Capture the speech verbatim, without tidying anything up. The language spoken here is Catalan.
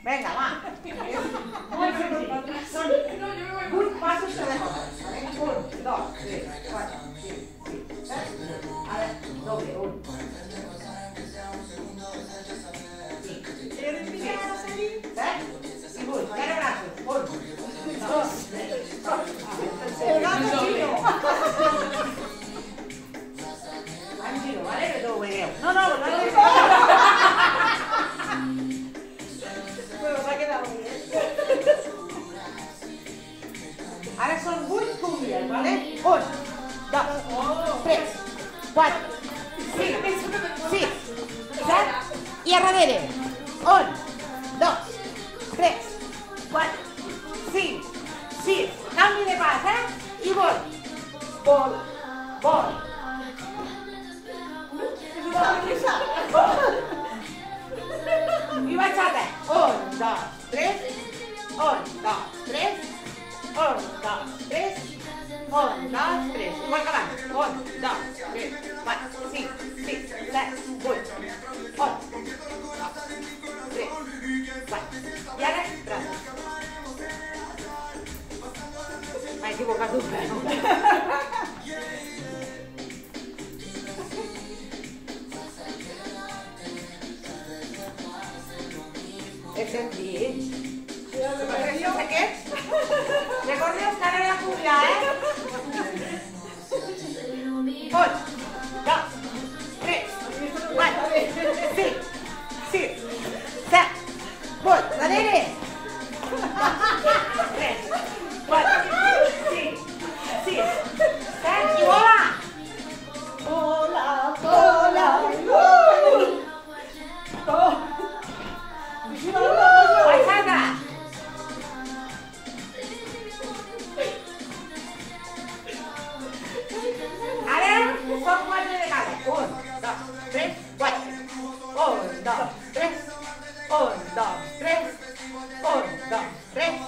Vinga, va. Molt senzill. Són vuit passos cada cosa. Un, dos, tres, quatre, cinc, sis, set. Ara, doble, un. Cinc, sis, set i vuit. Ara braços. Un, dos, tres, quatre. El gato giro. En giro, vale? Que ho veieu. No, no, no ho veieu. Ara són vuit cúmbies, vale? Un, dos, tres, quatre, cinc, sis, set i a darrere. Un, dos, tres, quatre, cinc, sis. Canvi de pas, eh? I vol. Vol. Vol. I bachata. Un, dos, tres. Un, dos, tres. Un, dos, tres. Un, dos, tres. Igual que abans. Un, dos, tres, quatre, cinc, sis, set, vuit. Un, dos, tres, quatre. I ara, braços. M'he equivocat un peu. És senzill. Recordeu aquests? Recordeu que ara he de pujar, eh? Un, dos, tres, quatre, cinc, sis, set, vuit. Darrere. Tres, quatre, cinc, sis, set i vola. Vola, vola, vola. Bachata. Ara són quatre de cada. Un, dos, tres, quatre. Un, dos, tres. Un, dos, tres. Un, dos, tres.